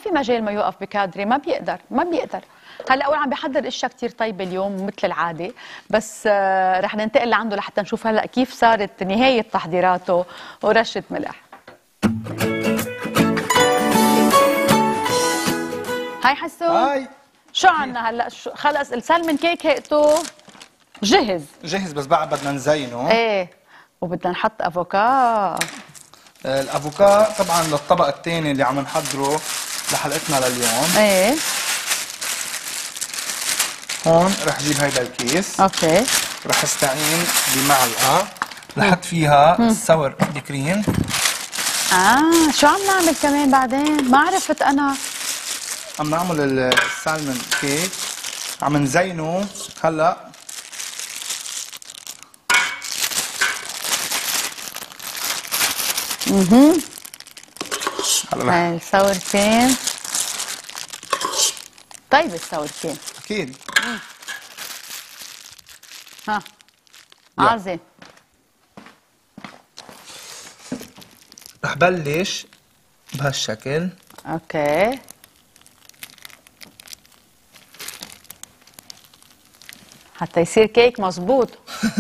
في مجال ما يوقف بكادري، ما بيقدر. هلا اول عم بيحضر اشياء كثير طيبه اليوم مثل العاده، بس رح ننتقل لعنده لحتى نشوف هلا كيف صارت نهايه تحضيراته ورشه ملح. هاي حسون، هاي شو عنا هلا؟ خلص السلمون كيك هيئته جهز بس بعد بدنا نزينه. ايه، وبدنا نحط افوكا. الافوكا طبعا للطبق الثاني اللي عم نحضره لحلقتنا لليوم. ايه هون رح جيب هيدا الكيس. اوكي. رح استعين بمعلقه لحط فيها الساور كريم. شو عم نعمل كمان بعدين؟ ما عرفت انا. عم نعمل السالمون كيك، عم نزينه هلا. هلا الساور كريم. طيب الساور كريم اكيد. ها عظيم. رح بلش بهالشكل. اوكي. حتى يصير كيك مزبوط.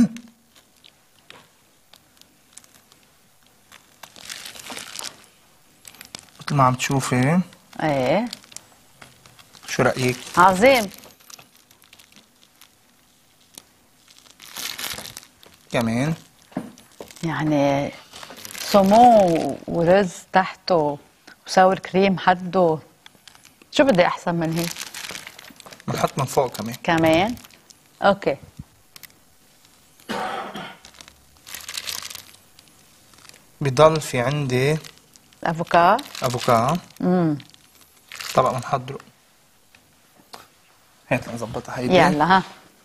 مثل ما عم تشوفي. ايه شو رأيك؟ عظيم. كمان يعني سمو ورز تحته وساور كريم حده، شو بدي احسن من هيك؟ بنحط من فوق كمان اوكي. بضل في عندي افوكا. طبق بنحضره. هيك نظبطها هيدي. يلا ها.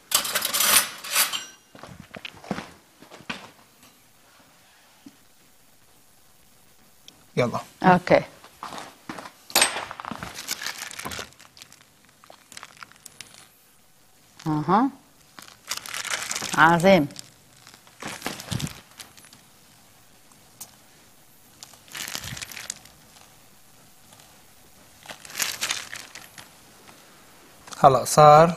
يلا اوكي. اها عظيم. هلا صار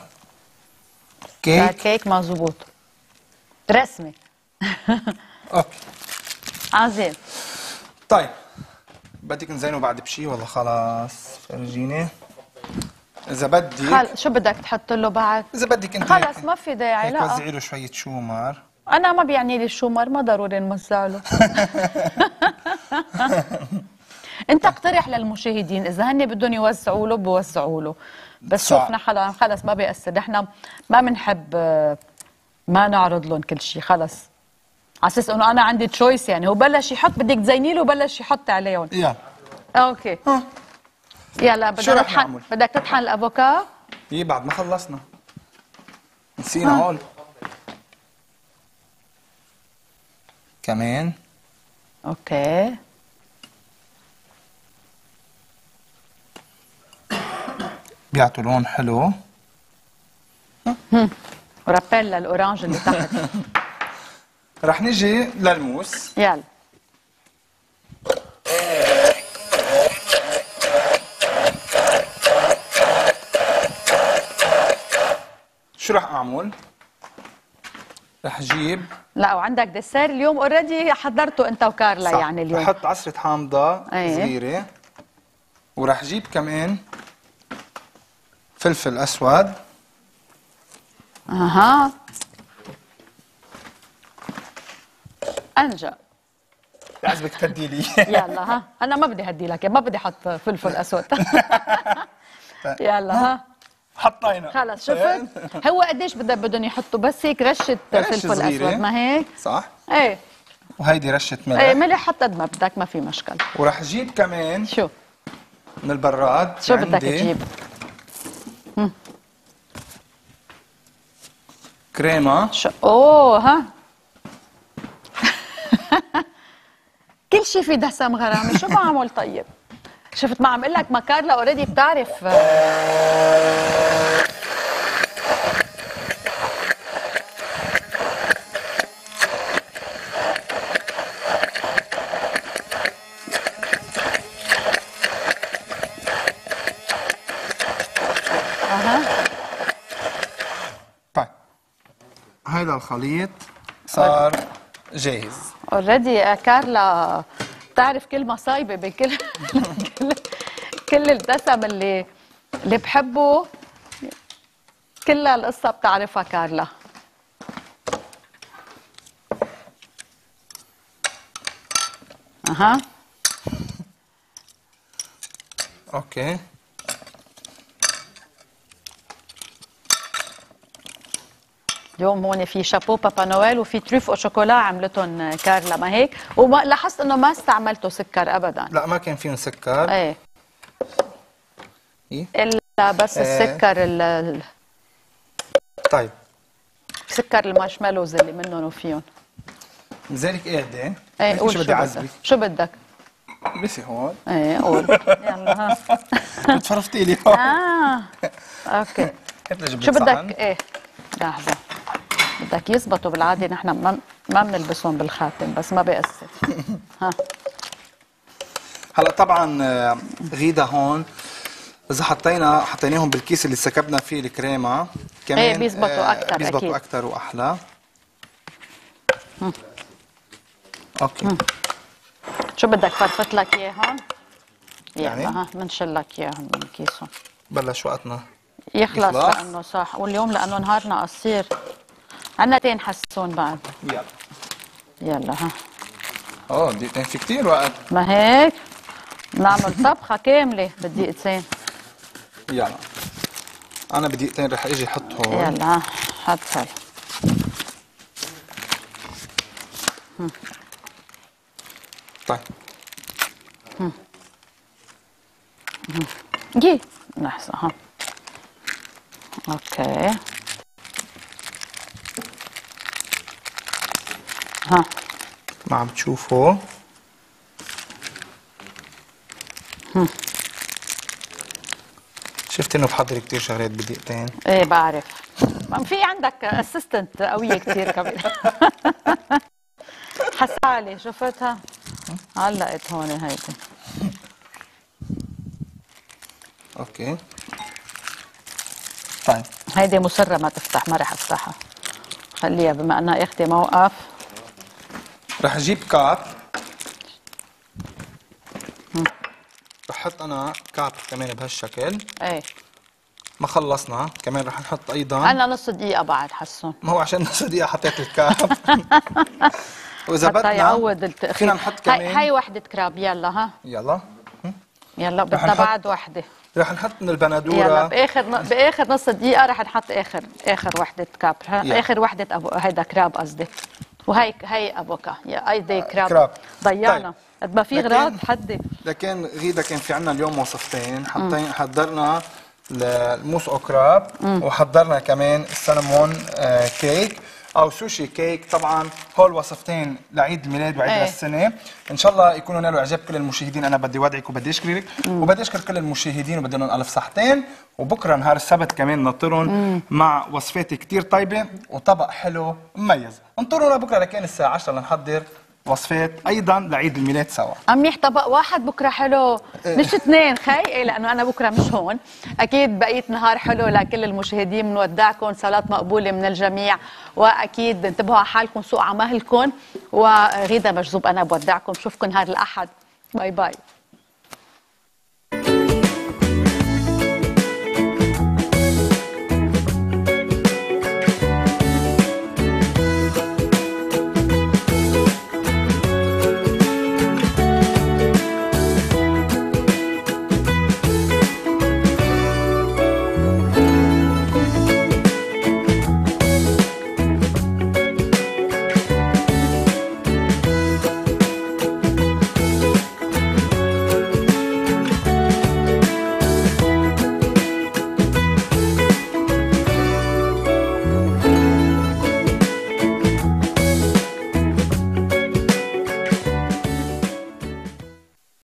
كيك مظبوط رسمي. اوكي عظيم. طيب بدك نزينه بعد بشي ولا خلاص؟ فرجيني اذا بدك. شو بدك تحط له بعد؟ اذا بدك انت خلص ما في داعي. لا وزعي له شويه شومر. انا ما بيعني لي الشومر، ما ضروري نوزع له. انت اقترح للمشاهدين اذا هن بدهم يوزعوا له بوزعوا له، بس شوف نحن خلص ما بيأثر، نحن ما بنحب ما نعرض لهم كل شيء. خلص على اساس انه انا عندي تشويس، يعني هو بلش يحط بدك تزيني له بلش يحط عليهم. يلا اوكي يلا بدنا نطحن. بدك تطحن الافوكا؟ ايه بعد ما خلصنا نسينا هون كمان. اوكي بيعطوا لون حلو. ورابيل للاورانج اللي تحت. رح نجي للموس. يلا شو رح اعمل؟ رح جيب. لا وعندك ديسير اليوم اوريدي حضرته انت وكارلا. صح. يعني اليوم رح احط عصرة حامضة صغيرة. ورح جيب كمان فلفل اسود. اها انجا لازمك تهدي لي. يلا ها. انا ما بدي هدي لك، ما بدي احط فلفل اسود. يلا ها. حطينا خلص شفت. هو قديش بدهم يحطوا؟ بس هيك رشه فلفل اسود ما هيك؟ صح. ايه وهيدي رشه ملح. ايه ملح حط قد ما بدك، ما في مشكل. ورح جيب كمان شو من البراد. شو بدك تجيب؟ كريمه. شو اوه ها. كل شيء في دسم غرامي. شو بعمل طيب؟ شفت ما عم اقول لك؟ ما كارلا اوريدي بتعرف. الخليط صار جاهز. اوريدي كارلا بتعرف كل مصايبه بكل كل الدسم اللي بحبه، كل القصه بتعرفها كارلا. اها اوكي. اليوم هون في شابو بابا نويل وفي تريف او شوكولا عملتهم كارلا، ما هيك؟ وما لاحظت انه ما استعملتوا سكر ابدا. لا ما كان فيهم سكر. ايه إيه؟ الا بس السكر طيب سكر المارشميلوز اللي منهم وفيهم. لذلك اهدي. ايه قول شو بدي اعذبك؟ شو بدك؟ بسي هون. ايه قول يلا ها. تفرفتي لي هون. اوكي. شو شو بدك؟ ايه لحظة، بدك يزبطوا بالعادة، نحن ما بنلبسهم بالخاتم بس ما بيأثر. ها هلا طبعا غيدا هون اذا حطيناهم بالكيس اللي سكبنا فيه الكريمه كمان ايه بيزبطوا اكثر. بيزبطوا اكثر واحلى. اوكي. شو بدك فرفت لك اياهم؟ يعني ها بنشيل لك اياهم من كيسهم. بلش وقتنا يخلص لانه صح، واليوم لانه نهارنا قصير عنا تين حسون بعد. يلا ها. دقيقتين في كثير وقت. ما هيك نعمل طبخة كاملة بدقيقتين. يلا انا بدقيقتين رح اجي احط هون. يلا ها حط هاي. طيب جي لحظة ها. اوكي ها ما عم تشوفوا. شفت انه بحضر كثير شغلات بدقيقتين. ايه بعرف، ما في عندك اسيستنت قوية كثير كمان. حسالي شفتها علقت هون هيدي. اوكي طيب هيدي مصرة ما تفتح، ما رح افتحها، خليها بما انها اختي موقف. رح اجيب كاب، رح احط انا كاب كمان بهالشكل. ايه ما خلصنا كمان رح نحط ايضا. انا نص دقيقة بعد حسون. ما هو عشان نص دقيقة حطيت الكاب. واذا بدنا يعوض التأخير. فينا نحط كمان هاي وحدة كراب. يلا ها يلا يلا بدنا بعد وحدة. رح نحط من البندورة. يلا باخر نص دقيقة رح نحط اخر وحدة كاب. اخر وحدة هيدا كراب قصدي. وهي افوكا. هيدي كراب ضيعنا. قد ما في غراض حدي. لكن غيدا كان في عنا اليوم وصفتين، حضرنا الموس اوكراب وحضرنا كمان السلمون كيك او سوشي كيك. طبعا هول وصفتين لعيد الميلاد وعيد السنه، ان شاء الله يكونوا نالوا اعجاب كل المشاهدين. انا بدي وادعك وبدي اشكرك وبدي اشكر كل المشاهدين وبدي لهم الف صحتين. وبكره نهار السبت كمان نطرهم مع وصفات كثير طيبه وطبق حلو مميز. انطرونا بكره لكان الساعه 10 لنحضر وصفات ايضا لعيد الميلاد سوا. منيح طبق واحد بكره حلو مش اثنين خي. إيه لانه انا بكره مش هون. اكيد بقيه نهار حلو لكل المشاهدين. بنودعكم صلاه مقبوله من الجميع، واكيد انتبهوا على حالكم، سوقوا على مهلكم. وغيدا مجذوب انا بودعكم، بشوفكم نهار الاحد. باي باي.